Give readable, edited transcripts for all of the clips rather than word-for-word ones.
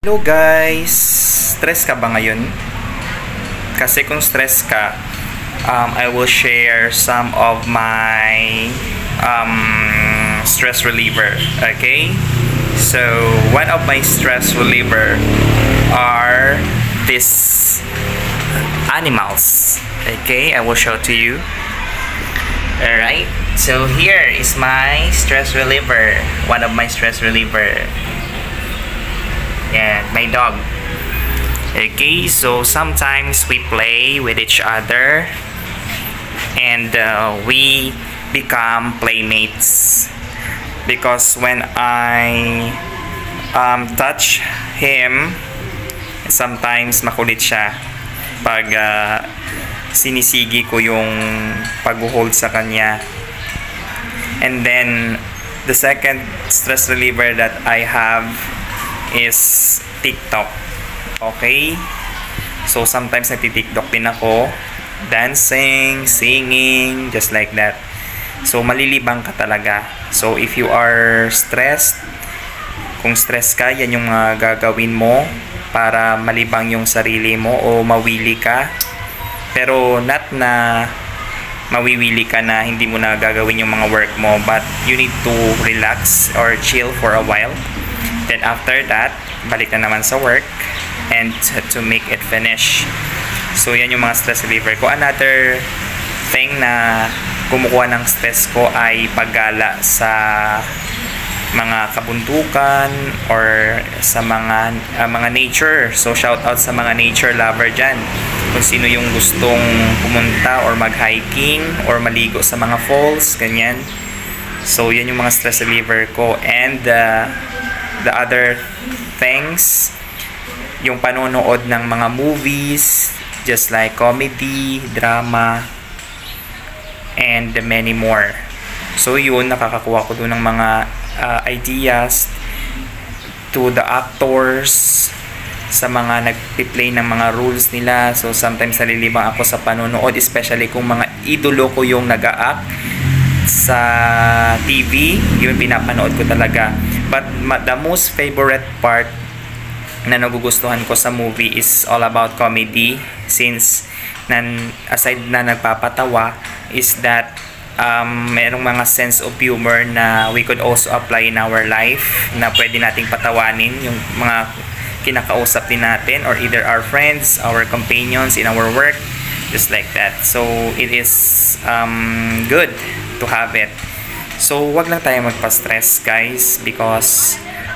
Hello guys! Stress ka ba ngayon? Kasi kung stress ka, I will share some of my stress reliever. Okay? So, one of my stress reliever are these animals. Okay? I will show to you. Alright? So, here is my stress reliever. One of my stress reliever. Yeah, my dog. Okay, so sometimes we play with each other and we become playmates because when I touch him, sometimes makulit siya pag sinisigi ko yung pag-hold sa kanya. And then the second stress reliever that I have is TikTok. Okay? So sometimes nagti-TikTok din ako, dancing, singing, just like that. So malilibang ka talaga. So if you are stressed, kung stress ka, yan yung gagawin mo para malibang yung sarili mo o mawili ka. Pero not na mawiwili ka na hindi mo na gagawin yung mga work mo, but you need to relax or chill for a while. Then after that, balik na naman sa work and to make it finish. So yan yung mga stress reliever ko. Another thing na kumukuha ng stress ko ay paggala sa mga kabundukan or sa mga nature. So shout out sa mga nature lover dyan. Kung sino yung gustong pumunta or mag-hiking or maligo sa mga falls, ganyan. So yan yung mga stress reliever ko. And the other things, yung panonood ng mga movies, just like comedy, drama, and many more. So yun, nakakakuha ko doon ng mga ideas to the actors, sa mga nagpi-play ng mga rules nila. So sometimes nalilibang ako sa panonood, especially kung mga idolo ko yung nag-a-act sa TV, yun pinapanood ko talaga. But the most favorite part na nagugustuhan ko sa movie is all about comedy, since aside na nagpapatawa is that merong mga sense of humor na we could also apply in our life, na pwede nating patawanin yung mga kinakausap din natin or either our friends, our companions in our work, just like that. So it is good to have it. So wag lang tayo magpa-stress guys, because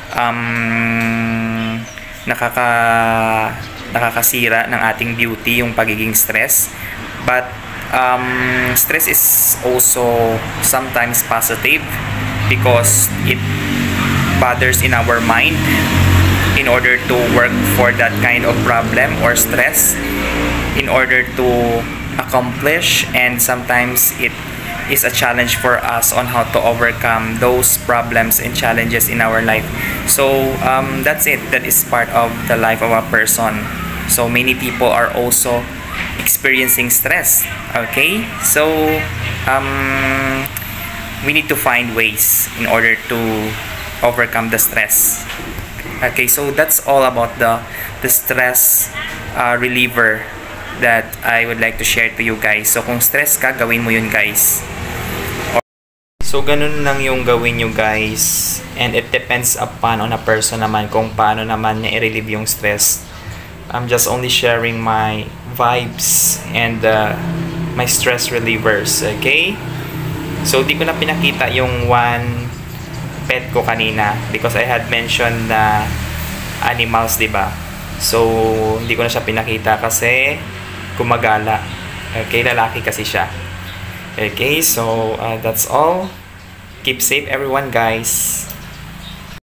nakakasira ng ating beauty yung pagiging stress. But stress is also sometimes positive because it bothers in our mind in order to work for that kind of problem or stress in order to accomplish, and sometimes it is a challenge for us on how to overcome those problems and challenges in our life. So that's it. That is part of the life of a person. So many people are also experiencing stress. Okay? So we need to find ways in order to overcome the stress. Okay, so that's all about the stress reliever that I would like to share to you guys. So kung stress ka, gawin mo yun guys. So ganun lang yung gawin nyo guys, and it depends upon on a person naman kung paano naman niya i-relieve yung stress. I'm just only sharing my vibes and my stress relievers. Okay, so di ko na pinakita yung one pet ko kanina because I had mentioned na animals, diba? So hindi ko na siya pinakita kasi gumagala. Okay, lalaki kasi siya. Okay, so that's all. Keep safe everyone guys.